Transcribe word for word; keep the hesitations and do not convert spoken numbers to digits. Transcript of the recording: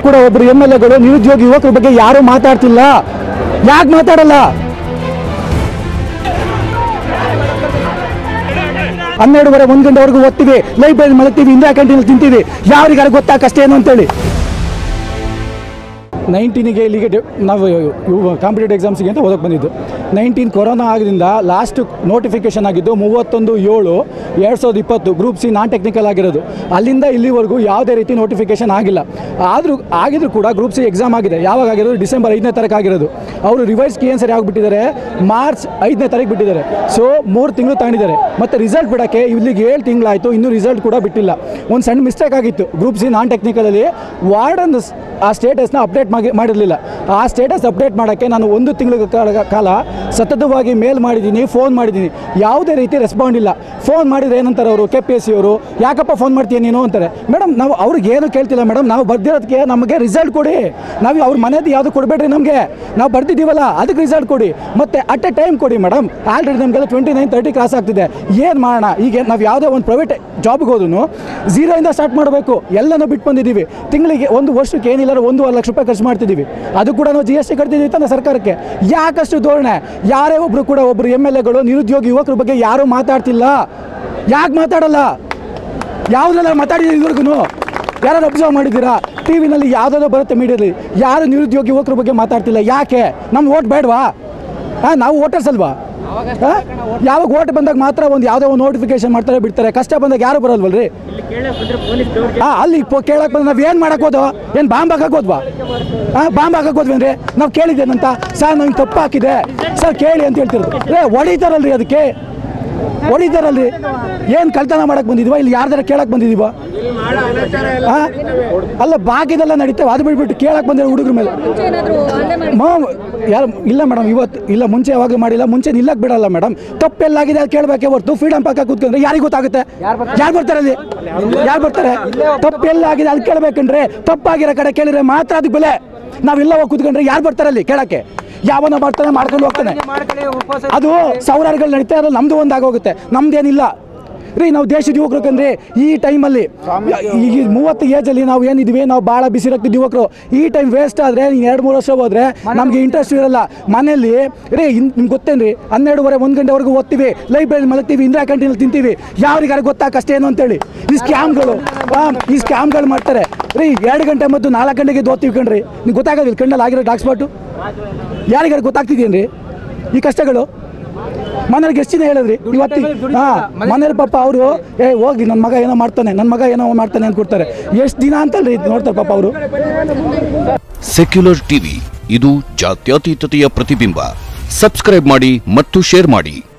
ಕೂಡ ಒಬ್ಬರು M L ಎಗಳು ನಿರುದ್ಯೋಗಿ ಯುವಕರ ಬಗ್ಗೆ ಯಾರು ಮಾತಾಡ್ತಿಲ್ಲ. ಯಾಕೆ ಮಾತಾಡಲ್ಲ? ಹನ್ನೆರಡುವರೆ ಒಂದು ಗಂಟೆವರೆಗೂ ಓದ್ತೀವಿ, ಲೈಬ್ರರಿ ಮಲಗ್ತೀವಿ, ಇಂದಿರಾ ಕ್ಯಾಂಟೀನಲ್ಲಿ ತಿಂತೀವಿ. ಯಾರಿಗಾರು ಗೊತ್ತಾ ಕಷ್ಟ ಏನು ಅಂತೇಳಿ. ನೈನ್ಟೀನಿಗೆ ಇಲ್ಲಿಗೆ ನಾವು ಕಾಂಪಿಟೇಟಿವ್ ಎಕ್ಸಾಮ್ಸಿಗೆ ಅಂತ ಓದಕ್ಕೆ ಬಂದಿದ್ದು. ನೈನ್ಟೀನ್ ಕೊರೋನಾ ಆಗಿದ್ದರಿಂದ ಲಾಸ್ಟ್ ನೋಟಿಫಿಕೇಷನ್ ಆಗಿದ್ದು ಮೂವತ್ತೊಂದು ಏಳು ಎರಡು ಸಾವಿರದ ಇಪ್ಪತ್ತು ಗ್ರೂಪ್ ಸಿ ನಾನ್ ಟೆಕ್ನಿಕಲ್ ಆಗಿರೋದು. ಅಲ್ಲಿಂದ ಇಲ್ಲಿವರೆಗೂ ಯಾವುದೇ ರೀತಿ ನೋಟಿಫಿಕೇಷನ್ ಆಗಿಲ್ಲ. ಆದರೂ ಆಗಿದ್ರು ಕೂಡ ಗ್ರೂಪ್ ಸಿ ಎಕ್ಸಾಮ್ ಆಗಿದೆ. ಯಾವಾಗ ಆಗಿರೋದು? ಡಿಸೆಂಬರ್ ಐದನೇ ತಾರೀಕು ಆಗಿರೋದು. ಅವರು ರಿವೈಸ್ ಕಿ ಆನ್ಸರ್ ಯಾವಾಗ ಬಿಟ್ಟಿದ್ದಾರೆ? ಮಾರ್ಚ್ ಐದನೇ ತಾರೀಕು ಬಿಟ್ಟಿದ್ದಾರೆ. ಸೊ ಮೂರು ತಿಂಗಳು ತಗೊಂಡಿದ್ದಾರೆ. ಮತ್ತು ರಿಸಲ್ಟ್ ಬಿಡೋಕ್ಕೆ ಇಲ್ಲಿಗೆ ಏಳು ತಿಂಗಳಾಯಿತು, ಇನ್ನೂ ರಿಸಲ್ಟ್ ಕೂಡ ಬಿಟ್ಟಿಲ್ಲ. ಒಂದು ಸಣ್ಣ ಮಿಸ್ಟೇಕ್ ಆಗಿತ್ತು ಗ್ರೂಪ್ ಸಿ ನಾನ್ ಟೆಕ್ನಿಕಲಲ್ಲಿ. ವಾರ್ಡನ್ ಆ ಸ್ಟೇಟಸ್ನ ಅಪ್ಡೇಟ್ ಮಾಡಿ ಮಾಡಿರಲಿಲ್ಲ. ಆ ಸ್ಟೇಟಸ್ ಅಪ್ಡೇಟ್ ಮಾಡೋಕ್ಕೆ ನಾನು ಒಂದು ತಿಂಗಳ ಕಾಲ ಸತತವಾಗಿ ಮೇಲ್ ಮಾಡಿದ್ದೀನಿ, ಫೋನ್ ಮಾಡಿದ್ದೀನಿ, ಯಾವುದೇ ರೀತಿ ರೆಸ್ಪಾಂಡ್ ಇಲ್ಲ. ಫೋನ್ ಮಾಡಿದರೆ ಏನಂತಾರೆ ಅವರು, ಕೆ ಪಿ ಎಸ್ ಸಿ ಅವರು, ಯಾಕಪ್ಪ ಫೋನ್ ಮಾಡ್ತೀಯ ನೀನು ಅಂತಾರೆ. ಮೇಡಮ್ ನಾವು ಅವ್ರಿಗೆ ಏನು ಕೇಳ್ತಿಲ್ಲ ಮೇಡಮ್, ನಾವು ಬರ್ದಿರೋದಕ್ಕೆ ನಮಗೆ ರಿಸಲ್ಟ್ ಕೊಡಿ. ನಾವು ಅವ್ರ ಮನೆಯದು ಯಾವುದು ಕೊಡಬೇಡ್ರಿ, ನಮಗೆ ನಾವು ಬರ್ದಿದ್ದೀವಲ್ಲ ಅದಕ್ಕೆ ರಿಸಲ್ಟ್ ಕೊಡಿ, ಮತ್ತು ಅಟ್ ಎ ಟೈಮ್ ಕೊಡಿ ಮೇಡಮ್. ಆಲ್ರೆಡಿ ನಮಗೆಲ್ಲ ಟ್ವೆಂಟಿ ನೈನ್ ತರ್ಟಿ ಕ್ರಾಸ್ ಆಗ್ತಿದೆ. ಏನು ಮಾಡೋಣ? ಈಗ ನಾವು ಯಾವುದೇ ಒಂದು ಪ್ರೈವೇಟ್ ಜಾಬ್ಗೆ ಹೋದ್ರೂ ಝೀರೋಯಿಂದ ಸ್ಟಾರ್ಟ್ ಮಾಡಬೇಕು. ಎಲ್ಲನೂ ಬಿಟ್ಟು ಬಂದಿದ್ದೀವಿ. ತಿಂಗಳಿಗೆ ಒಂದು ವರ್ಷಕ್ಕೆ ಏನಿಲ್ಲ ಒಂದೂವರೆ ಲಕ್ಷ ರೂಪಾಯಿ ಖರ್ಚು ಮಾಡ್ತಿದ್ದೀವಿ. ಅದು ಕೂಡ ನಾವು ಜಿ ಎಸ್ ಟಿ ಕಟ್ತಿದ್ದೀವಿ ತಾನೆ ಸರ್ಕಾರಕ್ಕೆ. ಯಾಕಷ್ಟು ಧೋರಣೆ? ಯಾರೇ ಒಬ್ಬರು ಕೂಡ ಒಬ್ಬರು ಎಮ್ ಎಲ್ ಎಗಳು ನಿರುದ್ಯೋಗಿ ಯುವಕರ ಬಗ್ಗೆ ಯಾರೂ ಮಾತಾಡ್ತಿಲ್ಲ. ಯಾಕೆ ಮಾತಾಡಲ್ಲ? ಯಾವುದೆಲ್ಲ ಮಾತಾಡಿದ್ದೀವಿ ಇವ್ರಿಗೂ? ಯಾರು ಅಬ್ಸರ್ವ್ ಮಾಡಿದ್ದೀರಾ? ಟಿ ವಿನಲ್ಲಿ ಯಾವುದಾದ್ರು ಬರುತ್ತೆ ಮೀಡಿಯಾದಲ್ಲಿ, ಯಾರು ನಿರುದ್ಯೋಗಿ ಯುವಕರ ಬಗ್ಗೆ ಮಾತಾಡ್ತಿಲ್ಲ. ಯಾಕೆ? ನಮ್ಮ ಓಟ್ ಬೇಡವಾ? ಹಾಂ, ನಾವು ವೋಟರ್ಸ್ ಅಲ್ವಾ? ಯಾವಾಗ ಓಟ್ ಬಂದಾಗ ಮಾತ್ರ ಒಂದು ಯಾವುದೋ ಒಂದು ನೋಟಿಫಿಕೇಶನ್ ಮಾಡ್ತಾರೆ, ಬಿಡ್ತಾರೆ. ಕಷ್ಟ ಬಂದಾಗ ಯಾರು ಬರಲ್ವಲ್ರಿ? ಹಾಂ, ಅಲ್ಲಿ ಕೇಳಕ್ಕೆ ಬಂದು ನಾವು ಏನು ಮಾಡಕ್ಕೆ ಹೋದೋ? ಏನು ಬಾಂಬ್ ಹಾಕಕ್ಕೆ ಹೋದ್ವಾ? ಹಾಂ, ಬಾಂಬ್ ಹಾಕಕ್ಕೆ ಹೋದ್ವೇನ್ರಿ? ನಾವು ಕೇಳಿದ್ದೇನಂತ ಸರ್, ನಮ್ಗೆ ತಪ್ಪು ಹಾಕಿದೆ ಸರ್ ಕೇಳಿ ಅಂತ ಹೇಳ್ತಿರೋದು. ಏ ಹೊಡಿತಾರಲ್ರಿ, ಅದಕ್ಕೆ ಹೊಡಿತಾರಲ್ರಿ. ಏನು ಕಳ್ತನ ಮಾಡಕ್ಕೆ ಬಂದಿದ್ವಾ? ಇಲ್ಲಿ ಯಾರ್ದಾರ ಕೇಳಕ್ಕೆ ಬಂದಿದ್ದೀವಾ? ಹಾಂ, ಅಲ್ಲ ಬಾಕಿದೆಲ್ಲ ನಡೀತೇವೆ. ಅದು ಬಿಟ್ಬಿಟ್ಟು ಕೇಳಕ್ಕೆ ಬಂದಿರೋ ಹುಡುಗ್ರ ಮೇಲೆ ಯಾರು ಇಲ್ಲ ಮೇಡಮ್. ಇವತ್ತು ಇಲ್ಲ, ಮುಂಚೆ ಯಾವಾಗಲೂ ಮಾಡಿಲ್ಲ. ಮುಂಚೆ ನಿಲ್ಲಕ್ಕೆ ಬಿಡಲ್ಲ ಮೇಡಮ್. ತಪ್ಪೆಲ್ಲಾಗಿದೆ ಅದು ಕೇಳಬೇಕೆ ಹೊರತು ಫ್ರೀಡಮ್ ಪಾಕ ಕೂತ್ಕೊಂಡ್ರೆ ಯಾರಿಗೆ ಗೊತ್ತಾಗುತ್ತೆ? ಯಾರು ಬರ್ತಾರೆ ಅಲ್ಲಿ? ಯಾರು ಬರ್ತಾರೆ? ತಪ್ಪೆಲ್ಲಾಗಿದೆ ಅದು ಕೇಳಬೇಕಂದ್ರೆ ತಪ್ಪಾಗಿರೋ ಕಡೆ ಕೇಳಿದ್ರೆ ಮಾತ್ರ ಅದಕ್ಕೆ ಬೆಲೆ. ನಾವೆಲ್ಲ ಹೋಗಿ ಕೂತ್ಕೊಂಡ್ರೆ ಯಾರು ಬರ್ತಾರೆ ಅಲ್ಲಿ ಕೇಳಕ್ಕೆ? ಯಾವನ ಬರ್ತಾನೆ ಮಾಡ್ಕೊಂಡು ಹೋಗ್ತಾನೆ. ಅದು ಸಾವಿರಾರುಗಳು ನಡೀತಾ ಇರೋದು, ನಮ್ಮದು ಒಂದು ಆಗೋಗುತ್ತೆ. ನಮ್ದೇನಿಲ್ಲ ರೀ. ನಾವು ದೇಶದ ಯುವಕರು ಈ ಟೈಮಲ್ಲಿ, ಈಗ ಮೂವತ್ತು ಏಜಲ್ಲಿ ನಾವು ಏನಿದ್ವಿ, ನಾವು ಭಾಳ ಬಿಸಿ ರಕ್ತದ ಯುವಕರು. ಈ ಟೈಮ್ ವೇಸ್ಟ್ ಆದರೆ ನೀನು ಎರಡು ಮೂರು ವರ್ಷ ಹೋದರೆ ನಮಗೆ ಇಂಟ್ರೆಸ್ಟ್ ಇರಲ್ಲ. ಮನೇಲಿ ರೀ ನಿಮ್ಗೆ ಗೊತ್ತೇನ್ರಿ, ಹನ್ನೆರಡುವರೆ ಒಂದು ಗಂಟೆವರೆಗೂ ಓದ್ತೀವಿ, ಲೈಬ್ರರಿ ಮಲಗ್ತೀವಿ, ಇಂದಿರಾ ಕ್ಯಾಂಟೀನಲ್ಲಿ ತಿಂತೀವಿ. ಯಾರಿಗಾರು ಗೊತ್ತಾ ಕಷ್ಟ ಏನು ಅಂತೇಳಿ? ಈ ಸ್ಕ್ಯಾಮ್ಗಳು ಈ ಸ್ಕ್ಯಾಮ್ಗಳು ಮಾಡ್ತಾರೆ ರೀ. ಎರಡು ಗಂಟೆ ಮತ್ತು ನಾಲ್ಕು ಗಂಟೆಗೆ ಓದ್ತೀವಿ ಕಣ್ರಿ. ನಿಮ್ಗೆ ಗೊತ್ತಾಗೋದಿಲ್ಲ ಕಣ್ಣಲ್ಲಿ ಆಗಿರೋ ಡಾಕ್ ಸ್ಪಾಟು. ಯಾರಿಗಾರು ಗೊತ್ತಾಗ್ತಿದೇನ್ರಿ ಈ ಕಷ್ಟಗಳು? ಮನೇಲಿ ಎಷ್ಟು ದಿನ ಹೇಳಿದ್ರಿ ಇವತ್ತಿ? ಹಾಂ, ಮನೇಲಿ ಪಾಪ ಅವರು ಏ ಹೋಗಿ ನನ್ನ ಮಗ ಏನೋ ಮಾಡ್ತಾನೆ, ನನ್ನ ಮಗ ಏನೋ ಮಾಡ್ತಾನೆ ಅಂತ ಕೊಡ್ತಾರೆ. ಎಷ್ಟು ದಿನ ಅಂತಲ್ರಿ ನೋಡ್ತಾರೆ ಪಾಪ ಅವರು. ಸೆಕ್ಯುಲರ್ ಟಿವಿ, ಇದು ಜಾತ್ಯತೀತತೆಯ ಪ್ರತಿಬಿಂಬ. ಸಬ್ಸ್ಕ್ರೈಬ್ ಮಾಡಿ ಮತ್ತು ಶೇರ್ ಮಾಡಿ.